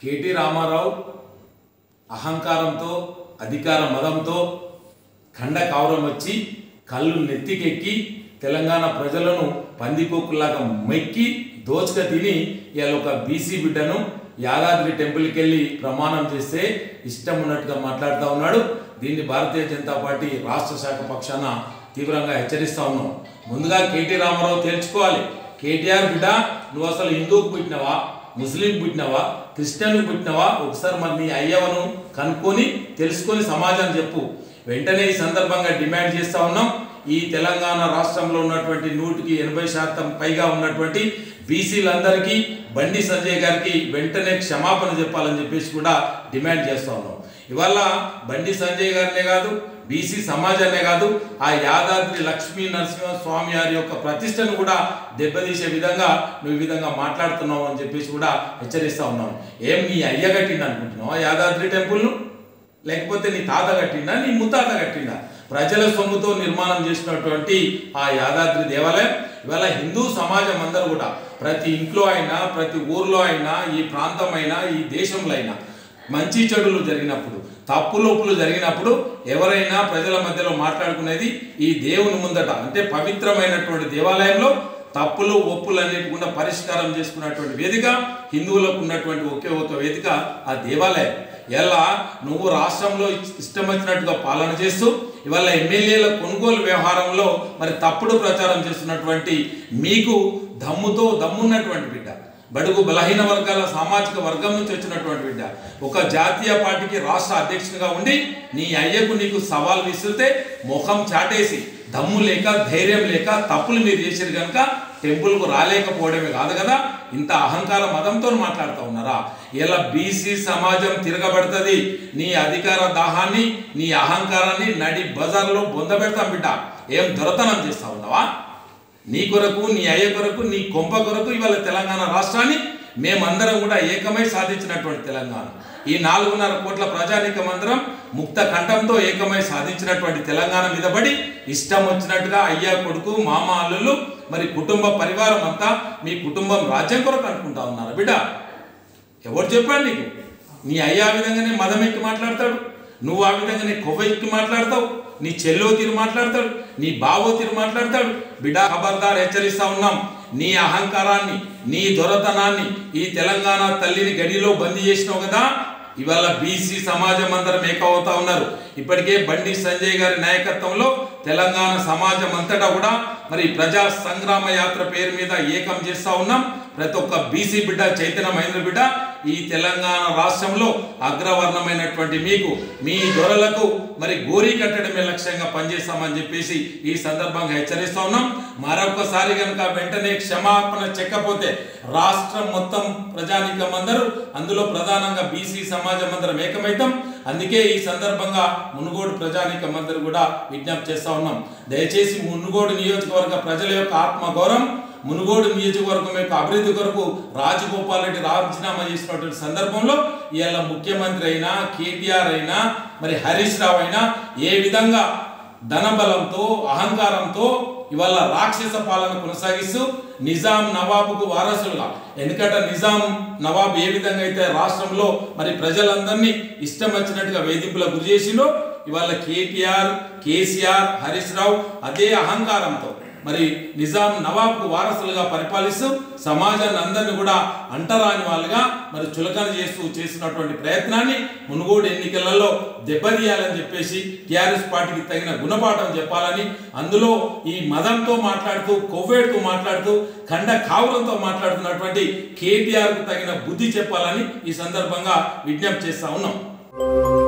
KT Ramarao అహంకారంతో అధికార మదంతో ఖండ కౌరం వచ్చి కళ్ళు నెత్తికెక్కి తెలంగాణ ప్రజలను పందికొక్కులాగా మెక్కి దోచుక తిని ఇవాళ ఒక బీసీ బిడ్డను యాదాద్రి టెంపుల్కి వెళ్ళి ప్రమాణం చేస్తే ఇష్టం ఉన్నట్టుగా మాట్లాడుతూ ఉన్నాడు. దీన్ని భారతీయ జనతా పార్టీ రాష్ట్ర శాఖ పక్షాన తీవ్రంగా హెచ్చరిస్తూ ఉన్నాం. ముందుగా కేటీ రామారావు తేల్చుకోవాలి. కేటీఆర్ బిడ్డ నువ్వు అసలు హిందూకు పుట్టినవా, ముస్లింకి పుట్టినవా, క్రిస్టియన్కి పుట్టినవా? ఒకసారి మరి నీ అయ్యవను కనుక్కొని తెలుసుకొని సమాజాన్ని చెప్పు. వెంటనే ఈ సందర్భంగా డిమాండ్ చేస్తూ ఉన్నాం. ఈ తెలంగాణ రాష్ట్రంలో ఉన్నటువంటి 180% పైగా ఉన్నటువంటి బీసీలందరికీ బండి సంజయ్ గారికి వెంటనే క్షమాపణ చెప్పాలని చెప్పేసి కూడా డిమాండ్ చేస్తూ ఉన్నాం. ఇవాళ బండి సంజయ్ గారినే కాదు, బీసీ సమాజాన్నే కాదు, ఆ యాదాద్రి లక్ష్మీ నరసింహస్వామి వారి యొక్క ప్రతిష్టను కూడా దెబ్బతీసే విధంగా నువ్వు ఈ విధంగా మాట్లాడుతున్నావు అని చెప్పేసి కూడా హెచ్చరిస్తూ ఉన్నాం. ఏం నీ అయ్య కట్టిండు అనుకుంటున్నావా యాదాద్రి టెంపుల్ను? లేకపోతే నీ తాత కట్టిండా, నీ ముత్తాత కట్టిండా? ప్రజల సొమ్ముతో నిర్మాణం చేసినటువంటి ఆ యాదాద్రి దేవాలయం ఇవాళ హిందూ సమాజం అందరూ కూడా ప్రతి ఇంట్లో అయినా, ప్రతి ఊర్లో అయినా, ఈ ప్రాంతం అయినా, ఈ దేశంలో అయినా మంచి చెడులు జరిగినప్పుడు, తప్పులోపులు జరిగినప్పుడు ఎవరైనా ప్రజల మధ్యలో మాట్లాడుకునేది ఈ దేవుని ముందట, అంటే పవిత్రమైనటువంటి దేవాలయంలో తప్పులు ఒప్పులన్నిటి కూడా పరిష్కారం చేసుకున్నటువంటి వేదిక హిందువులకు ఉన్నటువంటి ఒకే ఒక వేదిక ఆ దేవాలయం. ఎలా నువ్వు రాష్ట్రంలో ఇష్టం వచ్చినట్టుగా పాలన చేస్తూ ఇవాళ ఎమ్మెల్యేల కొనుగోలు వ్యవహారంలో మరి తప్పుడు ప్రచారం చేస్తున్నటువంటి మీకు దమ్మున్నటువంటి బిడ్డ, బడుగు బలహీన వర్గాల సామాజిక వర్గం నుంచి వచ్చినటువంటి బిడ్డ, ఒక జాతీయ పార్టీకి రాష్ట్ర అధ్యక్షునిగా ఉండి నీ అయ్యకు నీకు సవాల్ విసిరితే ముఖం చాటేసి దమ్ము లేక ధైర్యం లేక తప్పులు మీరు చేసారు కనుక టెంపుల్కు రాలేకపోవడమే కాదు కదా, ఇంత అహంకార మతంతో మాట్లాడుతూ ఉన్నారా? ఇలా బీసీ సమాజం తిరగబడుతుంది. నీ అధికార దాహాన్ని, నీ అహంకారాన్ని నడి బజార్లో బొందబెడతాం బిడ్డ. ఏం దొరతనం చేస్తా ఉన్నావా? నీ కొరకు, నీ అయ్య కొరకు, నీ కొంప కొరకు ఇవాళ తెలంగాణ రాష్ట్రాన్ని మేమందరం కూడా ఏకమై సాధించినటువంటి తెలంగాణ, ఈ 4.5 కోట్ల ప్రజానీకమందరం ముక్త కంఠంతో ఏకమై సాధించినటువంటి తెలంగాణ మీద పడి ఇష్టం వచ్చినట్టుగా అయ్యా కొడుకు, మామ అల్లులు, మరి కుటుంబ పరివారం అంతా మీ కుటుంబం రాజ్యం కొరకు అనుకుంటా ఉన్నారు బిడ్డ. ఎవరు చెప్పాడు నీకు? నీ అయ్యా ఆ విధంగానే మదం ఎక్కి మాట్లాడతాడు, నువ్వు ఆ విధంగానే కొవ్వ ఎక్కి మాట్లాడతావు, నీ చెల్లో తీరు మాట్లాడతాడు, నీ బావో తీరు మాట్లాడతాడు. బిడ్డ ఖబర్దార్, హెచ్చరిస్తా ఉన్నాం. నీ అహంకారాన్ని, నీ దొరతనాన్ని ఈ తెలంగాణ తల్లిని గడిలో బందీ చేసినావు కదా, ఇవాళ బీసీ సమాజం అందరం ఏకవుతా ఉన్నారు. ఇప్పటికే బండి సంజయ్ గారి నాయకత్వంలో తెలంగాణ సమాజం అంతటా కూడా మరి ప్రజా సంగ్రామ యాత్ర పేరు మీద ఏకం చేస్తా ఉన్నాం. ప్రతి ఒక్క బీసీ బిడ్డ, చైతన్యమైన బిడ్డ ఈ తెలంగాణ రాష్ట్రంలో అగ్రవర్ణమైనటువంటి మీకు, మీ దొరలకు మరి గోరీ కట్టడమే లక్ష్యంగా పనిచేస్తామని చెప్పేసి ఈ సందర్భంగా హెచ్చరిస్తా ఉన్నాం. మరొకసారి కనుక వెంటనే క్షమాపణ చెక్కపోతే రాష్ట్రం మొత్తం ప్రజానీకం అందరూ, అందులో ప్రధానంగా బీసీ సమాజం అందరం ఏకమైతాం. అందుకే ఈ సందర్భంగా మునుగోడు ప్రజానీకం అందరూ కూడా విజ్ఞప్తి చేస్తా ఉన్నాం. దయచేసి మునుగోడు నియోజకవర్గ ప్రజల యొక్క ఆత్మగౌరవం, మునుగోడు నియోజకవర్గం యొక్క అభివృద్ధి కొరకు రాజగోపాల్ రెడ్డి రాజీనామా చేసినటువంటి సందర్భంలో ఇవాళ ముఖ్యమంత్రి అయినా, కేటీఆర్ అయినా, మరి హరీష్ రావు అయినా ఏ విధంగా ధనబలంతో, అహంకారంతో ఇవాళ రాక్షస పాలన కొనసాగిస్తూ నిజాం నవాబుకు వారసులుగా, ఎందుకంటే నిజాం నవాబు ఏ విధంగా అయితే రాష్ట్రంలో మరి ప్రజలందరినీ ఇష్టం వచ్చినట్టుగా వేధింపులకు గురి చేసిండో ఇవాళ కేటీఆర్, కేసీఆర్, హరీష్ రావు అదే అహంకారంతో మరి నిజాం నవాబ్కు వారసులుగా పరిపాలిస్తూ సమాజాన్ని అందరినీ కూడా అంటరాని వాళ్ళుగా మరి చులకన చేసినటువంటి ప్రయత్నాన్ని మునుగోడు ఎన్నికలలో దెబ్బతీయాలని చెప్పేసి టీఆర్ఎస్ పార్టీకి తగిన గుణపాఠం చెప్పాలని, అందులో ఈ మదంతో మాట్లాడుతూ, కొవ్వేడుతో మాట్లాడుతూ, ఖండ కావురంతో మాట్లాడుతున్నటువంటి కేటీఆర్కు తగిన బుద్ధి చెప్పాలని ఈ సందర్భంగా విజ్ఞప్తి చేస్తా ఉన్నాం.